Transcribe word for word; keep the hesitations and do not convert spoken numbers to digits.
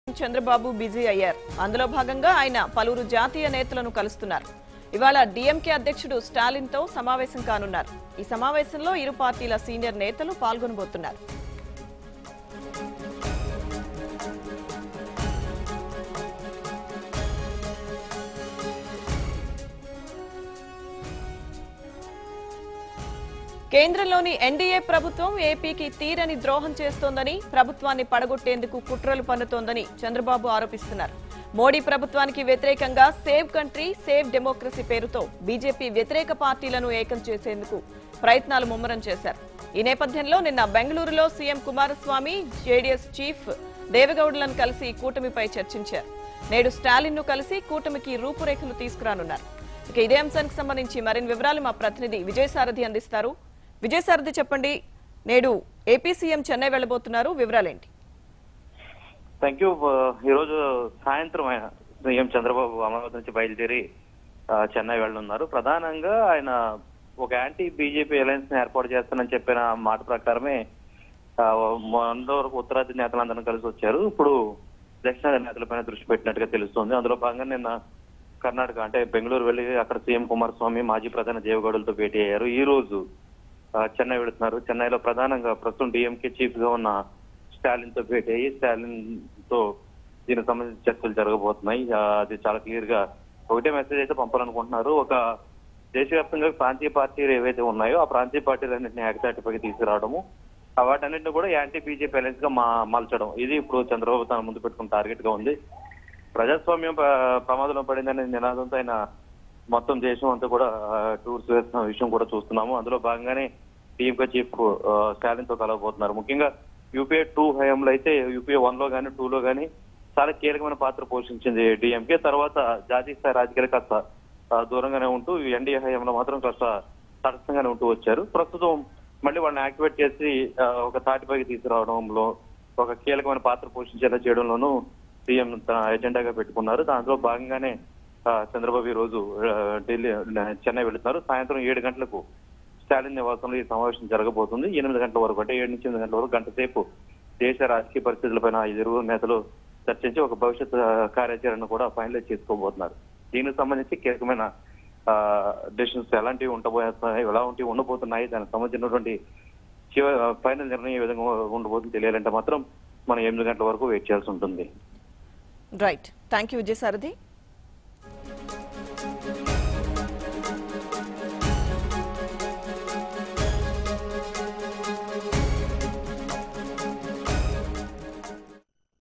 Chandrababu busy అయ్యారు. అందులో భాగంగా ఆయన పలువురు జాతీయ నేతలను కలుస్తున్నారు. ఇవాళ డీఎంకే అధ్యక్షుడు స్టాలిన్ తో సమావేశం కానున్నారు. ఈ సమావేశంలో ఇరు పార్టీల సీనియర్ నేతలు పాల్గొనబోతున్నారు. కేంద్రంలోని ఎన్డీఏ ప్రభుత్వం ఏపీకి తీరని ద్రోహం చేస్తోందని, ప్రభుత్వాన్ని పడగొట్టేందుకు కుట్రలు పన్నుతోందని చంద్రబాబు ఆరోపిస్తున్నారు. మోడీ ప్రభుత్వానికి వ్యతిరేకంగా సేవ్ కంట్రీ సేవ్ డెమోక్రసీ పేరుతో బీజేపీ వ్యతిరేక పార్టీలను ఏకం చేసేందుకు ప్రయత్నాలు ముమ్మరం చేశారు. ఈ నేపథ్యంలో నిన్న బెంగళూరులో సీఎం కుమారస్వామి జేడీఎస్ చీఫ్ దేవెగౌడలను కలిసి కూటమిపై చర్చించారు. నేడు స్టాలిన్ ను కలిసి కూటమికి రూపురేఖలు తీసుకురానున్నారు. ఇక ఇదే అంశానికి సంబంధించి మరిన్ని వివరాలు మా ప్రతినిధి విజయసారథి అందిస్తారు. విజయసారథి, చెప్పండి, నేడు ఏపీ సీఎం చెన్నై వెళ్లబోతున్నారు, వివరాలేంటి? Thank you. ఈరోజు సాయంత్రం ఆయన సీఎం చంద్రబాబు అమరావతి నుంచి బయలుదేరి చెన్నై వెళ్ళనున్నారు. ప్రధానంగా ఆయన ఒక యాంటీ బీజేపీ అలయన్స్ ని ఏర్పాటు చేస్తానని చెప్పిన మాట ప్రకారమే మొన్న వరకు ఉత్తరాది నేతలందరూ కలిసి వచ్చారు. ఇప్పుడు దక్షిణాది నేతలపైన దృష్టి పెట్టినట్టుగా తెలుస్తోంది. అందులో భాగంగా నిన్న కర్ణాటక అంటే బెంగళూరు వెళ్లి అక్కడ సీఎం కుమారస్వామి మాజీ ప్రధాని దేవగౌడలతో భేటీ అయ్యారు. ఈ రోజు చెన్నై వెళుతున్నారు. చెన్నైలో ప్రధానంగా ప్రస్తుతం డీఎంకే చీఫ్ గా ఉన్న స్టాలిన్ తో భేటీ అయ్యి స్టాలిన్ తో దీనికి సంబంధించి చర్చలు జరగబోతున్నాయి. అది చాలా క్లియర్ గా ఒకటే మెసేజ్ అయితే పంపాలనుకుంటున్నారు. ఒక దేశవ్యాప్తంగా ప్రాంతీయ పార్టీలు ఏవైతే ఉన్నాయో ఆ ప్రాంతీయ పార్టీలన్నింటినీ ఏకతాటిపైకి తీసుకురావడము, వాటన్నింటినీ కూడా యాంటీ బీజేపీ అలయన్స్ గా మా మలచడం, ఇది ఇప్పుడు చంద్రబాబు తన ముందు పెట్టుకున్న టార్గెట్ గా ఉంది. ప్రజాస్వామ్యం ప్రమాదంలో పడిందనే నినాదంతో ఆయన మొత్తం దేశం అంతా కూడా టూర్స్ వేస్తున్న విషయం కూడా చూస్తున్నాము. అందులో భాగంగానే టీఎంకే చీఫ్ స్టాలిన్ తో కలవబోతున్నారు. ముఖ్యంగా యూపీఏ టూ హయాంలో అయితే యూపీఏ వన్ లో గానీ టూ లో గానీ చాలా కీలకమైన పాత్ర పోషించింది డీఎంకే. తర్వాత జాతీయ స్థాయి రాజకీయాలు కాస్త దూరంగానే ఉంటూ ఎన్డీఏ హయాంలో మాత్రం కాస్త తటస్థంగానే ఉంటూ వచ్చారు. ప్రస్తుతం మళ్ళీ వాళ్ళని యాక్టివేట్ చేసి ఒక తాటిపైకి తీసుకురావడంలో, ఒక కీలకమైన పాత్ర పోషించేలా చేయడంలోనూ సీఎం తన ఎజెండాగా పెట్టుకున్నారు. దాంట్లో భాగంగానే చంద్రబాబు ఈ రోజు ఢిల్లీ చెన్నై వెళుతున్నారు. సాయంత్రం ఏడు గంటలకు స్టాలిన్ నివాసంలో ఈ సమావేశం జరగబోతుంది. ఎనిమిది గంటల వరకు అంటే ఏడు నుంచి ఎనిమిది గంటల వరకు గంట సేపు దేశ రాజకీయ పరిస్థితులపైన ఇరువురు నేతలు చర్చించి ఒక భవిష్యత్ కార్యాచరణ కూడా ఫైనలైజ్ చేసుకోబోతున్నారు. దీనికి సంబంధించి కీలకమైన డెసిషన్స్ ఎలాంటివి ఉండబోతున్నాయి, ఎలా ఉంటే ఉండబోతున్నాయి, దానికి సంబంధించినటువంటి ఫైనల్ నిర్ణయం ఏ విధంగా ఉండబోతుంది తెలియాలంటే మాత్రం మనం ఎనిమిది గంటల వరకు వెయిట్ చేయాల్సి ఉంటుంది. Right, thank you Vijayasarathi.